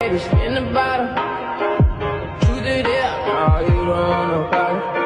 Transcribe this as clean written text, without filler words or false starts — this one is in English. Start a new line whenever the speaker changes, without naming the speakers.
baby, spin the bottle. Truth it is, no, you don't know about it.